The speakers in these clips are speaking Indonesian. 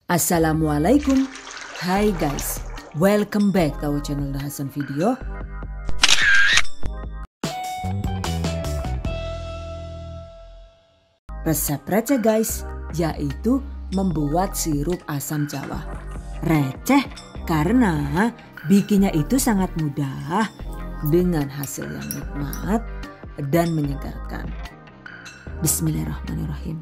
Assalamualaikum. Hai guys, welcome back to our channel The Hasan Video. Resep receh guys, yaitu membuat sirup asam jawa. Receh karena bikinnya itu sangat mudah dengan hasil yang nikmat dan menyegarkan. Bismillahirrahmanirrahim.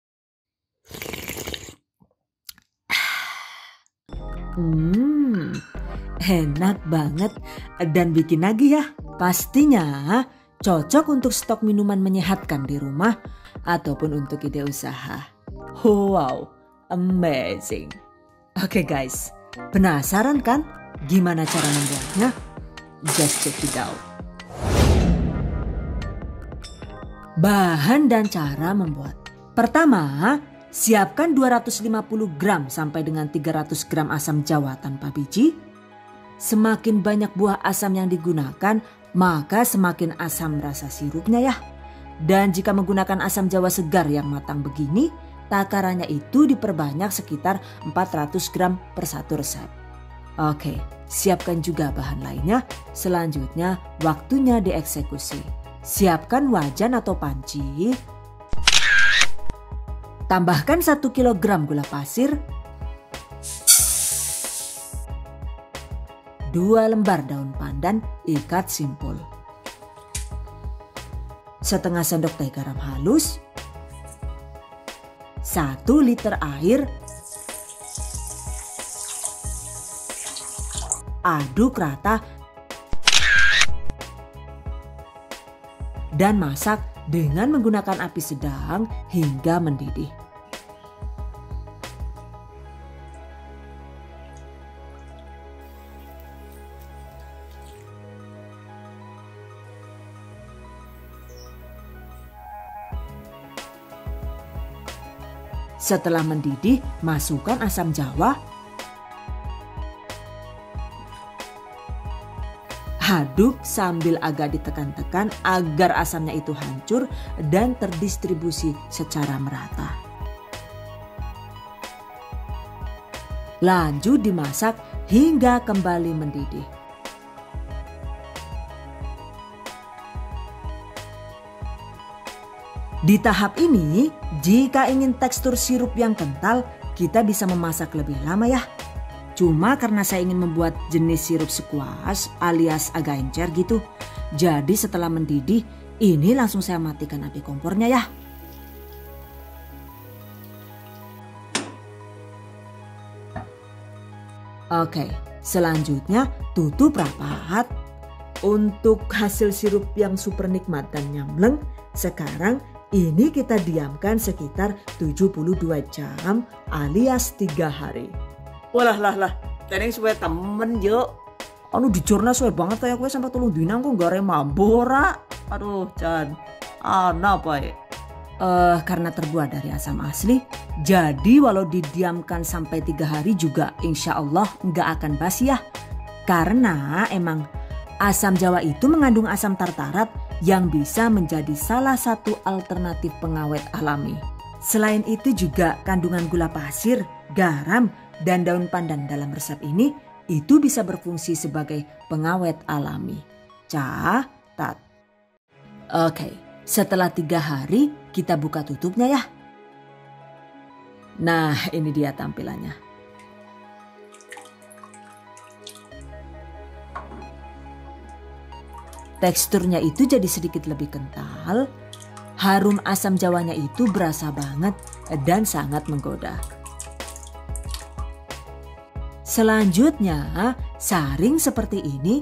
Enak banget dan bikin nagih ya. Pastinya cocok untuk stok minuman menyehatkan di rumah ataupun untuk ide usaha. Wow, amazing. Oke guys, penasaran kan gimana cara membuatnya? Just check it out. Bahan dan cara membuat. Pertama, siapkan 250 gram sampai dengan 300 gram asam jawa tanpa biji. Semakin banyak buah asam yang digunakan, maka semakin asam rasa sirupnya ya. Dan jika menggunakan asam jawa segar yang matang begini, takarannya itu diperbanyak sekitar 400 gram per satu resep. Oke, siapkan juga bahan lainnya. Selanjutnya, waktunya dieksekusi. Siapkan wajan atau panci. Tambahkan 1 kg gula pasir, 2 lembar daun pandan ikat simpul, setengah sendok teh garam halus, 1 liter air, aduk rata dan masak dengan menggunakan api sedang hingga mendidih. Setelah mendidih, masukkan asam jawa. Aduk sambil agak ditekan-tekan agar asamnya itu hancur dan terdistribusi secara merata. Lanjut dimasak hingga kembali mendidih. Di tahap ini, jika ingin tekstur sirup yang kental, kita bisa memasak lebih lama ya. Cuma karena saya ingin membuat jenis sirup squash alias agak encer gitu. Jadi setelah mendidih, ini langsung saya matikan api kompornya ya. Oke, selanjutnya tutup rapat. Untuk hasil sirup yang super nikmat dan nyamleng, sekarang ini kita diamkan sekitar 72 jam alias 3 hari. Walah, teneng suwe temen yo. Anu dijorna suwe banget kayak gue sampai 3 dina kok gak mabora. Aduh, Chan. Apa ya? Karena terbuat dari asam asli, jadi walau didiamkan sampai 3 hari juga insya Allah nggak akan basi ya. Karena emang asam jawa itu mengandung asam tartarat yang bisa menjadi salah satu alternatif pengawet alami. Selain itu juga kandungan gula pasir, garam, dan daun pandan dalam resep ini itu bisa berfungsi sebagai pengawet alami. Catat. Oke, setelah 3 hari kita buka tutupnya ya. Nah, ini dia tampilannya. Teksturnya itu jadi sedikit lebih kental, harum asam jawanya itu berasa banget dan sangat menggoda. Selanjutnya, saring seperti ini.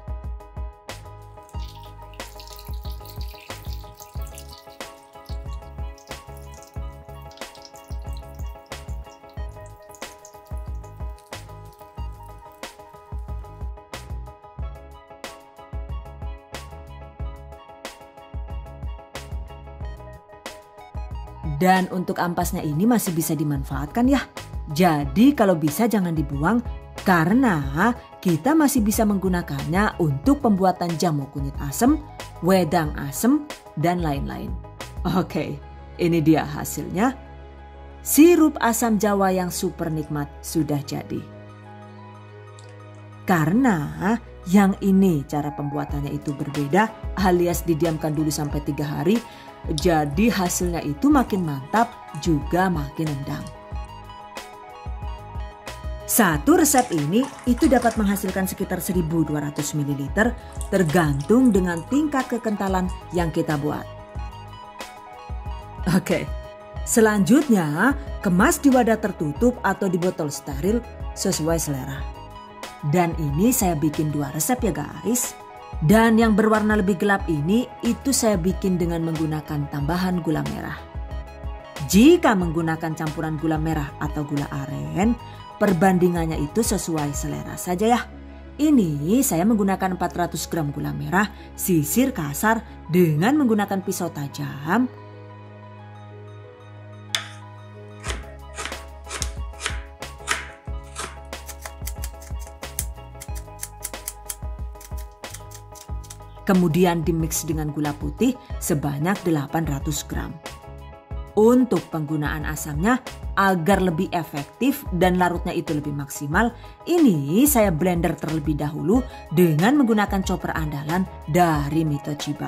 Dan untuk ampasnya ini masih bisa dimanfaatkan ya. Jadi kalau bisa jangan dibuang karena kita masih bisa menggunakannya untuk pembuatan jamu kunyit asem, wedang asem, dan lain-lain. Oke, ini dia hasilnya. sirup asam jawa yang super nikmat sudah jadi. Karena yang ini cara pembuatannya itu berbeda alias didiamkan dulu sampai 3 hari. Jadi hasilnya itu makin mantap juga makin nendang. Satu resep ini itu dapat menghasilkan sekitar 1200 ml tergantung dengan tingkat kekentalan yang kita buat. Oke, selanjutnya kemas di wadah tertutup atau di botol steril sesuai selera. Dan ini saya bikin 2 resep ya guys. Dan yang berwarna lebih gelap ini itu saya bikin dengan menggunakan tambahan gula merah. Jika menggunakan campuran gula merah atau gula aren, perbandingannya itu sesuai selera saja ya. Ini saya menggunakan 400 gram gula merah, sisir kasar dengan menggunakan pisau tajam. Kemudian dimix dengan gula putih sebanyak 800 gram. Untuk penggunaan asamnya agar lebih efektif dan larutnya itu lebih maksimal, ini saya blender terlebih dahulu dengan menggunakan chopper andalan dari Mitochiba.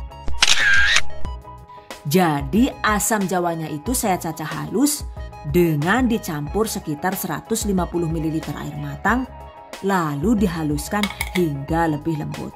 Jadi asam jawanya itu saya cacah halus dengan dicampur sekitar 150 ml air matang, lalu dihaluskan hingga lebih lembut.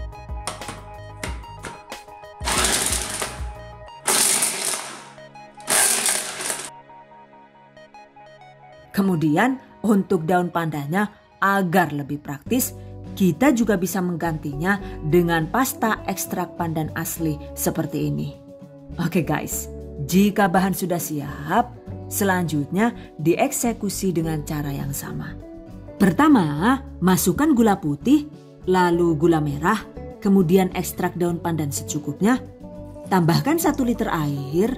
Kemudian untuk daun pandannya agar lebih praktis, kita juga bisa menggantinya dengan pasta ekstrak pandan asli seperti ini. Oke guys, jika bahan sudah siap, selanjutnya dieksekusi dengan cara yang sama. Pertama, masukkan gula putih, lalu gula merah, kemudian ekstrak daun pandan secukupnya. Tambahkan 1 liter air.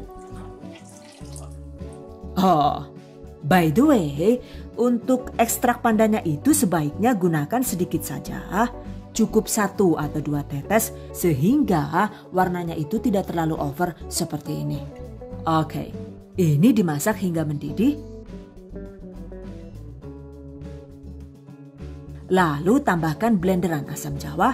By the way, untuk ekstrak pandannya itu sebaiknya gunakan sedikit saja, cukup 1 atau 2 tetes sehingga warnanya itu tidak terlalu over seperti ini. Oke, ini dimasak hingga mendidih. Lalu tambahkan blenderan asam jawa.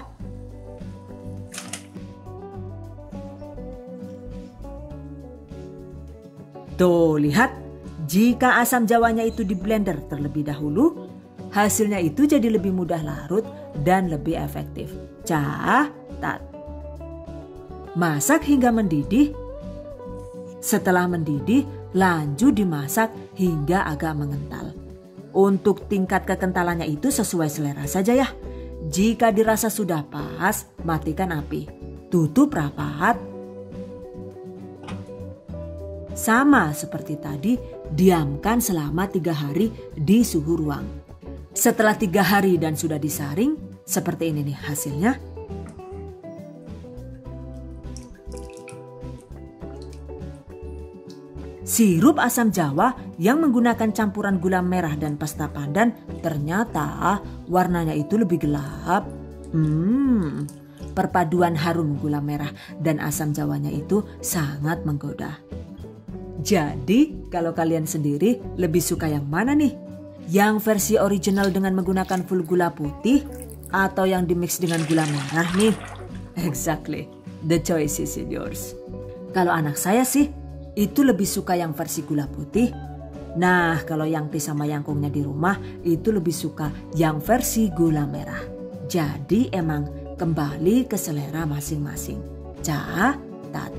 Tuh, lihat. Jika asam jawanya itu di blender terlebih dahulu, hasilnya itu jadi lebih mudah larut dan lebih efektif. Catat. Masak hingga mendidih. Setelah mendidih, lanjut dimasak hingga agak mengental. Untuk tingkat kekentalannya itu sesuai selera saja ya. Jika dirasa sudah pas, matikan api. Tutup rapat. Sama seperti tadi, diamkan selama 3 hari di suhu ruang. Setelah 3 hari dan sudah disaring, seperti ini nih hasilnya. Sirup asam jawa yang menggunakan campuran gula merah dan pasta pandan ternyata warnanya itu lebih gelap. Perpaduan harum gula merah dan asam jawanya itu sangat menggoda. Jadi kalau kalian sendiri lebih suka yang mana nih? Yang versi original dengan menggunakan full gula putih atau yang dimix dengan gula merah nih? Exactly, the choice is yours. Kalau anak saya sih itu lebih suka yang versi gula putih. Nah kalau Yangti sama Yangkungnya di rumah itu lebih suka yang versi gula merah. Jadi emang kembali ke selera masing-masing. Catat.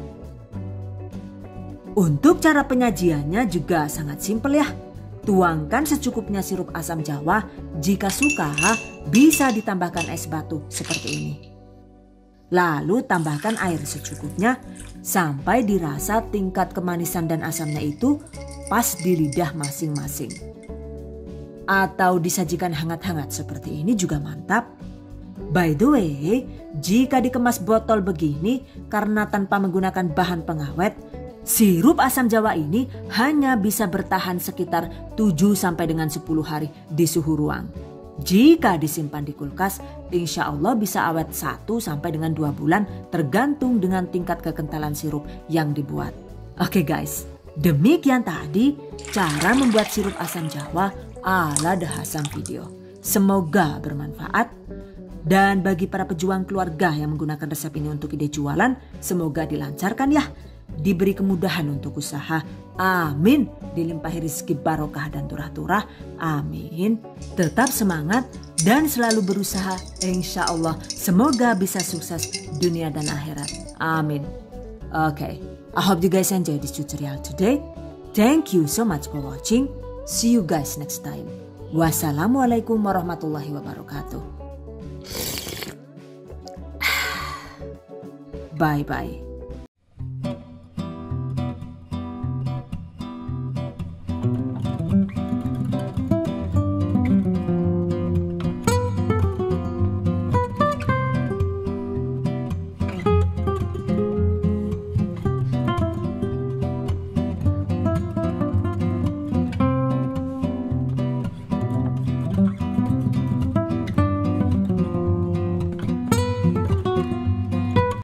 Untuk cara penyajiannya juga sangat simpel ya. Tuangkan secukupnya sirup asam jawa. Jika suka bisa ditambahkan es batu seperti ini. Lalu tambahkan air secukupnya sampai dirasa tingkat kemanisan dan asamnya itu pas di lidah masing-masing. Atau disajikan hangat-hangat seperti ini juga mantap. By the way, jika dikemas botol begini karena tanpa menggunakan bahan pengawet, sirup asam jawa ini hanya bisa bertahan sekitar 7 sampai dengan 10 hari di suhu ruang. Jika disimpan di kulkas, insya Allah bisa awet 1 sampai dengan 2 bulan tergantung dengan tingkat kekentalan sirup yang dibuat. Oke guys, Demikian tadi cara membuat sirup asam jawa ala The Hasam Video. Semoga bermanfaat. Dan bagi para pejuang keluarga yang menggunakan resep ini untuk ide jualan, semoga dilancarkan ya. Diberi kemudahan untuk usaha. Amin. Dilimpahi rezeki barokah dan turah-turah. Amin. Tetap semangat dan selalu berusaha. Insya Allah semoga bisa sukses dunia dan akhirat. Amin. Okay. I hope you guys enjoy this tutorial today. Thank you so much for watching. See you guys next time. Wassalamualaikum warahmatullahi wabarakatuh. Bye-bye.